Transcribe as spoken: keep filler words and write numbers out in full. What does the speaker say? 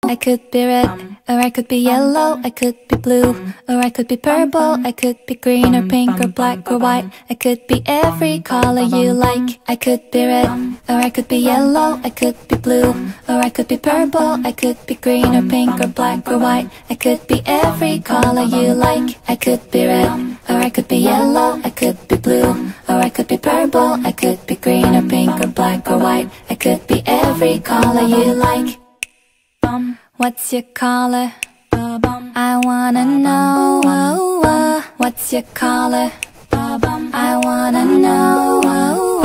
I could be red, or I could be yellow, I could be blue, or I could be purple, I could be green or pink or black or white. I could be every color you like. I could be red, or I could be yellow, I could be blue, or I could be purple, I could be green or pink or black or white. I could be every color you like. I could be red, or I could be yellow, I could be blue, or I could be purple, I could be green or pink or black or white. I could be every color you like. What's your color? I wanna know. What's your color? I wanna know.